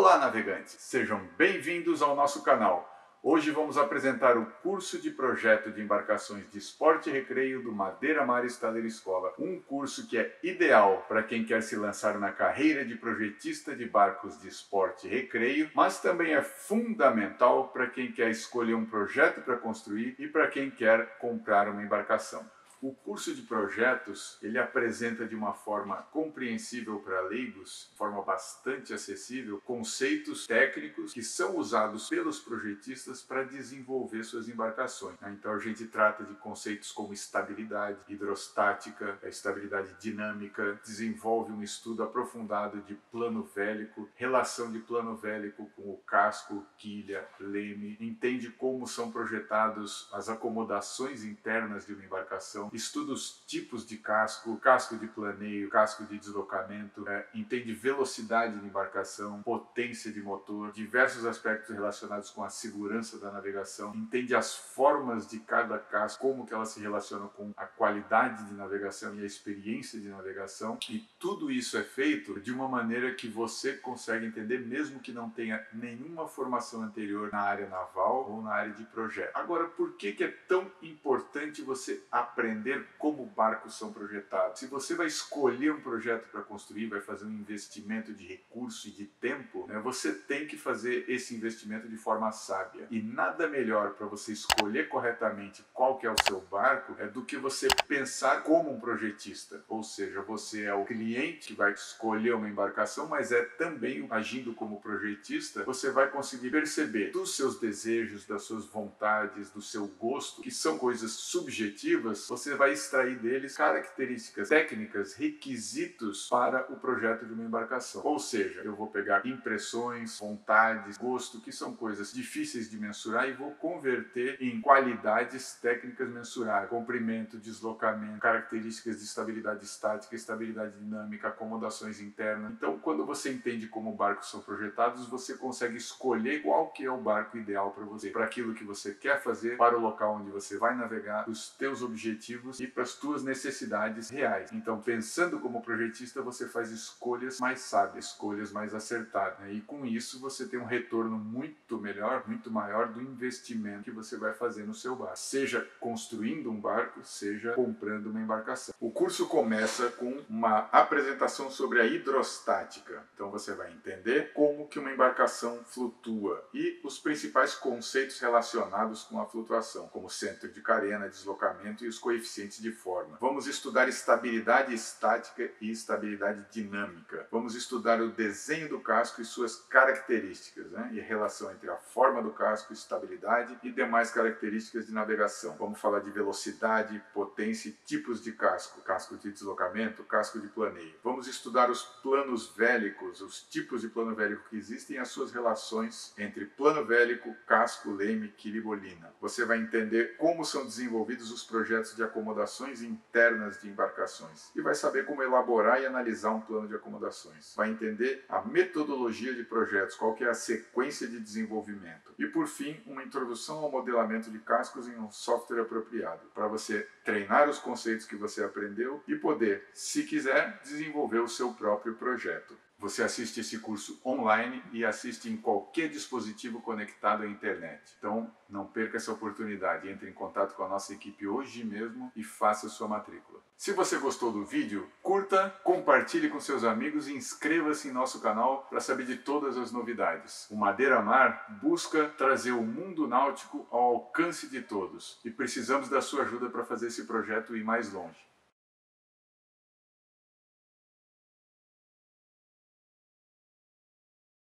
Olá, navegantes! Sejam bem-vindos ao nosso canal. Hoje vamos apresentar o curso de projeto de embarcações de esporte e recreio do Madeira Mar Estaleiro Escola. Um curso que é ideal para quem quer se lançar na carreira de projetista de barcos de esporte e recreio, mas também é fundamental para quem quer escolher um projeto para construir e para quem quer comprar uma embarcação. O curso de projetos, ele apresenta de uma forma compreensível para leigos, de forma bastante acessível, conceitos técnicos que são usados pelos projetistas para desenvolver suas embarcações. Então a gente trata de conceitos como estabilidade hidrostática, estabilidade dinâmica, desenvolve um estudo aprofundado de plano vélico, relação de plano vélico com o casco, quilha, leme, entende como são projetados as acomodações internas de uma embarcação, estuda os tipos de casco, casco de planeio, casco de deslocamento, entende velocidade de embarcação, potência de motor, diversos aspectos relacionados com a segurança da navegação, entende as formas de cada casco, como que elas se relacionam com a qualidade de navegação e a experiência de navegação, e tudo isso é feito de uma maneira que você consegue entender mesmo que não tenha nenhuma formação anterior na área naval ou na área de projeto. Agora, por que é tão importante você aprender como barcos são projetados? Se você vai escolher um projeto para construir, vai fazer um investimento de recurso e de tempo, você tem que fazer esse investimento de forma sábia. E nada melhor para você escolher corretamente qual que é o seu barco do que você pensar como um projetista. Ou seja, você é o cliente que vai escolher uma embarcação, mas é também agindo como projetista, você vai conseguir perceber dos seus desejos, das suas vontades, do seu gosto, que são coisas subjetivas. Você vai extrair deles características técnicas, requisitos para o projeto de uma embarcação. Ou seja, eu vou pegar impressões, vontades, gosto, que são coisas difíceis de mensurar, e vou converter em qualidades técnicas mensuráveis. Comprimento, deslocamento, características de estabilidade estática, estabilidade dinâmica, acomodações internas. Então, quando você entende como barcos são projetados, você consegue escolher qual que é o barco ideal para você, para aquilo que você quer fazer, para o local onde você vai navegar, os teus objetivos e para as tuas necessidades reais. Então, pensando como projetista, você faz escolhas mais sábias, escolhas mais acertadas, e com isso você tem um retorno muito melhor, muito maior do investimento que você vai fazer no seu barco, seja construindo um barco, seja comprando uma embarcação. O curso começa com uma apresentação sobre a hidrostática. Então você vai entender como que uma embarcação flutua e os principais conceitos relacionados com a flutuação, como centro de carena, deslocamento e os coeficientes de forma. Vamos estudar estabilidade estática e estabilidade dinâmica. Vamos estudar o desenho do casco e suas características, e a relação entre a forma do casco, estabilidade e demais características de navegação. Vamos falar de velocidade, potência e tipos de casco, casco de deslocamento, casco de planeio. Vamos estudar os planos vélicos, os tipos de plano vélico que existem e as suas relações entre plano vélico, casco, leme, quilha e bolina. Você vai entender como são desenvolvidos os projetos de acomodações internas de embarcações e vai saber como elaborar e analisar um plano de acomodações. Vai entender a metodologia de projetos, qual que é a sequência de desenvolvimento. E por fim, uma introdução ao modelamento de cascos em um software apropriado, para você treinar os conceitos que você aprendeu e poder, se quiser, desenvolver o seu próprio projeto. Você assiste esse curso online e assiste em qualquer dispositivo conectado à internet. Então, não perca essa oportunidade. Entre em contato com a nossa equipe hoje mesmo e faça sua matrícula. Se você gostou do vídeo, curta, compartilhe com seus amigos e inscreva-se em nosso canal para saber de todas as novidades. O Madeira Mar busca trazer o mundo náutico ao alcance de todos e precisamos da sua ajuda para fazer esse projeto ir mais longe.